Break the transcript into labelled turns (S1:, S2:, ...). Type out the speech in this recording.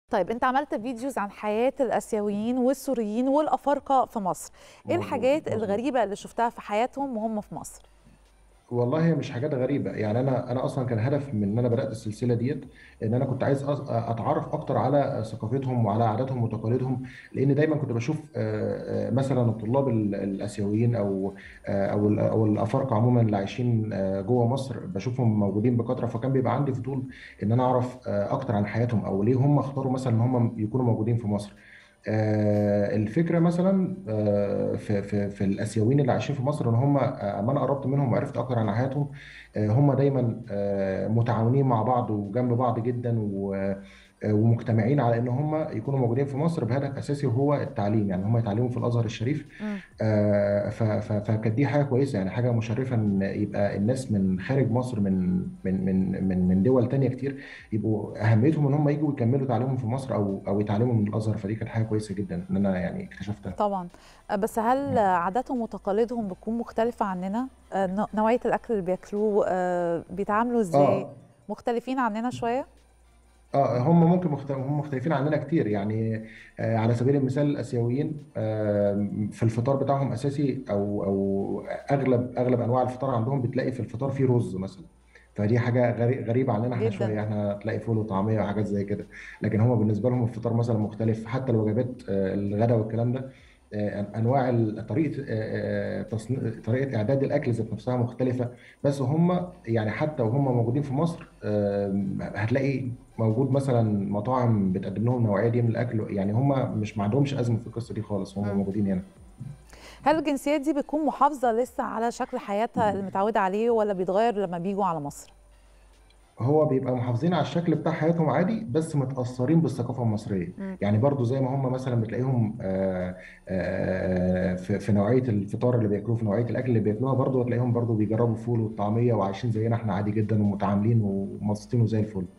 S1: طيب انت عملت فيديوز عن حياة الآسيويين والسوريين والأفارقة في مصر. ايه
S2: مظبوط
S1: الحاجات
S2: مظبوط.
S1: الغريبة اللي شفتها في حياتهم وهم في مصر؟
S2: والله هي مش حاجات غريبه، يعني انا اصلا كان هدف من ان انا بدات السلسله ديت ان انا كنت عايز اتعرف اكتر على ثقافتهم وعلى عاداتهم وتقاليدهم. لان دايما كنت بشوف مثلا الطلاب الاسيويين او الافارقه عموما اللي عايشين جوه مصر، بشوفهم موجودين بكثره، فكان بيبقى عندي فضول ان انا اعرف اكتر عن حياتهم او ليه هم اختاروا مثلا ان هم يكونوا موجودين في مصر. الفكره مثلا في الاسيويين اللي عايشين في مصر ان هم اما انا قربت منهم وعرفت اكتر عن حياتهم. هم دايما متعاونين مع بعض وجنب بعض جدا ومجتمعين على ان هم يكونوا موجودين في مصر بهدف اساسي وهو التعليم، يعني هم يتعلموا في الازهر الشريف.
S1: مم.
S2: فكانت دي حاجه كويسه، يعني حاجه مشرفه ان يبقى الناس من خارج مصر من دول تانية كتير يبقوا اهميتهم ان هم يجوا يكملوا تعليمهم في مصر او يتعلموا من الازهر. فدي كانت حاجه كويسه جدا ان انا يعني اكتشفتها.
S1: طبعا. بس هل عاداتهم وتقاليدهم بتكون مختلفة عننا؟ نوعية الأكل اللي بياكلوه، بيتعاملوا ازاي؟
S2: اه
S1: مختلفين عننا شوية؟
S2: اه هم ممكن هم مختلفين عننا كتير يعني. على سبيل المثال الاسيويين في الفطار بتاعهم اساسي او اغلب انواع الفطار عندهم بتلاقي في الفطار فيه رز مثلا. فدي حاجه غريبه عننا احنا
S1: جدا.
S2: شويه، احنا تلاقي فول وطعميه وحاجات زي كده. لكن هم بالنسبه لهم الفطار مثلا مختلف، حتى الوجبات الغداء والكلام ده. انواع طريقه اعداد الاكل ذات نفسها مختلفه. بس هم يعني حتى وهم موجودين في مصر هتلاقي موجود مثلا مطاعم بتقدم لهم النوعيه دي من الاكل، يعني هم مش ما عندهمش ازمه في القصه دي خالص وهم
S1: مم.
S2: موجودين هنا.
S1: هل الجنسيات دي بتكون محافظة لسه على شكل حياتها اللي متعودة عليه، ولا بيتغير لما بيجوا على مصر؟
S2: هو بيبقى محافظين على الشكل بتاع حياتهم عادي، بس متأثرين بالثقافة المصرية.
S1: مم.
S2: يعني برضو زي ما هم مثلا بتلاقيهم في نوعية الفطار اللي بياكلوه، في نوعية الأكل اللي بياكلوها، برضو تلاقيهم برضو بيجربوا الفول والطعمية وعايشين زينا احنا عادي جدا ومتعاملين ومبسوطين وزي الفل.